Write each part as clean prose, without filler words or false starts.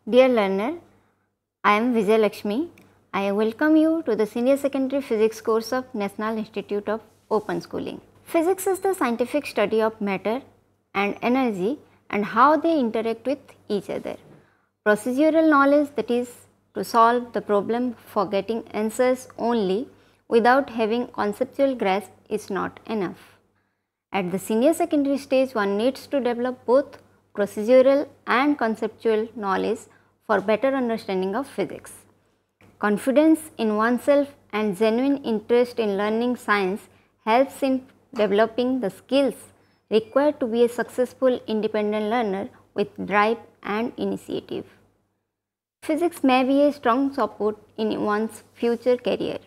Dear learner, I am Vijay Lakshmi. I welcome you to the Senior Secondary Physics course of National Institute of Open Schooling. Physics is the scientific study of matter and energy and how they interact with each other. Procedural knowledge, that is to solve the problem for getting answers only without having conceptual grasp, is not enough. At the senior secondary stage, one needs to develop both procedural and conceptual knowledge for better understanding of physics. Confidence in oneself and genuine interest in learning science helps in developing the skills required to be a successful independent learner with drive and initiative. Physics may be a strong support in one's future career.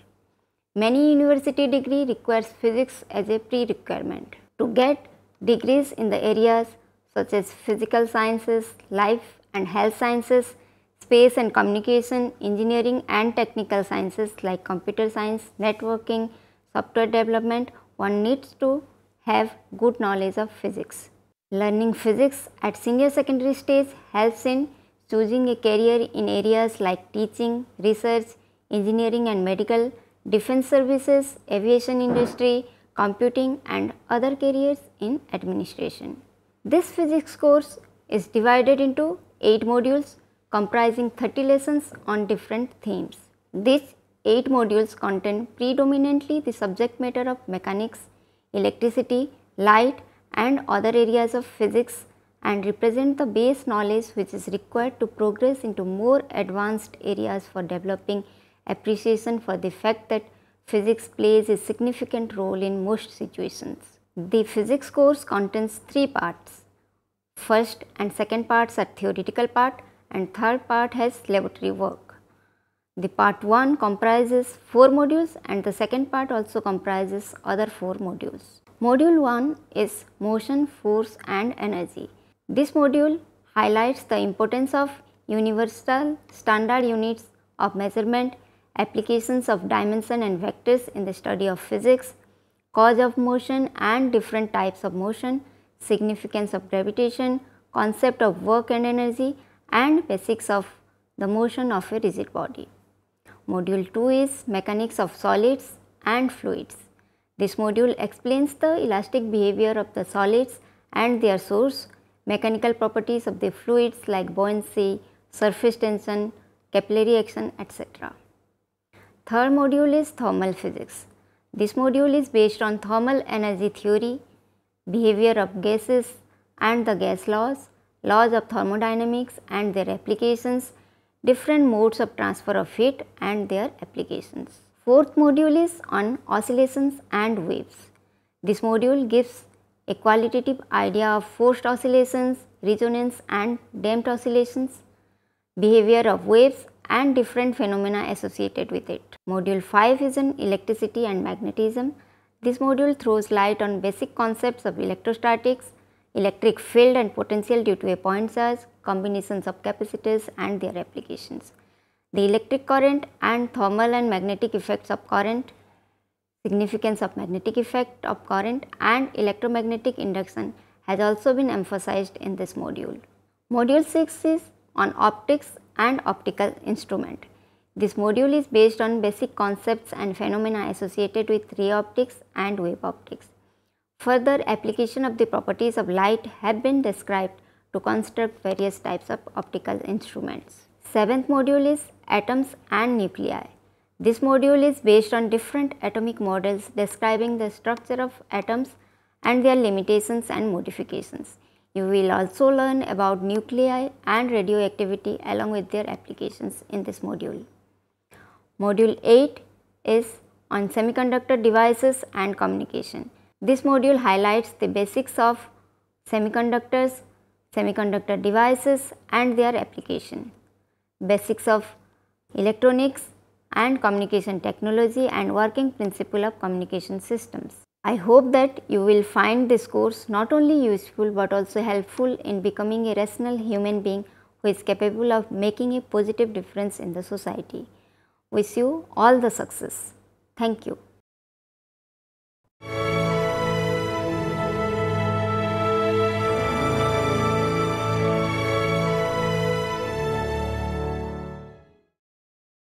Many university degree requires physics as a pre-requirement. To get degrees in the areas such as physical sciences, life and health sciences, space and communication, engineering and technical sciences like computer science, networking, software development, one needs to have good knowledge of physics. Learning physics at senior secondary stage helps in choosing a career in areas like teaching, research, engineering and medical, defense services, aviation industry, computing and other careers in administration. This physics course is divided into 8 modules comprising 30 lessons on different themes. These 8 modules contain predominantly the subject matter of mechanics, electricity, light and other areas of physics and represent the base knowledge which is required to progress into more advanced areas for developing appreciation for the fact that physics plays a significant role in most situations. The physics course contains 3 parts. First and second parts are theoretical part and third part has laboratory work. The part 1 comprises 4 modules and the second part also comprises other 4 modules. Module 1 is motion, force and energy. This module highlights the importance of universal standard units of measurement, applications of dimension and vectors in the study of physics, cause of motion and different types of motion, significance of gravitation, concept of work and energy and basics of the motion of a rigid body. Module 2 is mechanics of solids and fluids. This module explains the elastic behavior of the solids and their source, mechanical properties of the fluids like buoyancy, surface tension, capillary action, etc. Third module is thermal physics. This module is based on thermal energy theory, behavior of gases and the gas laws, laws of thermodynamics and their applications, different modes of transfer of heat and their applications. Fourth module is on oscillations and waves. This module gives a qualitative idea of forced oscillations, resonance and damped oscillations, behavior of waves and different phenomena associated with it. Module 5 is on electricity and magnetism. This module throws light on basic concepts of electrostatics, electric field and potential due to a point charge, combinations of capacitors and their applications. The electric current and thermal and magnetic effects of current, significance of magnetic effect of current and electromagnetic induction has also been emphasized in this module. Module 6 is on optics and optical instrument. This module is based on basic concepts and phenomena associated with ray optics and wave optics. Further application of the properties of light have been described to construct various types of optical instruments. Seventh module is atoms and nuclei. This module is based on different atomic models describing the structure of atoms and their limitations and modifications. You will also learn about nuclei and radioactivity along with their applications in this module. Module 8 is on semiconductor devices and communication. This module highlights the basics of semiconductors, semiconductor devices and their application, basics of electronics and communication technology and working principle of communication systems. I hope that you will find this course not only useful but also helpful in becoming a rational human being who is capable of making a positive difference in the society. Wish you all the success. Thank you.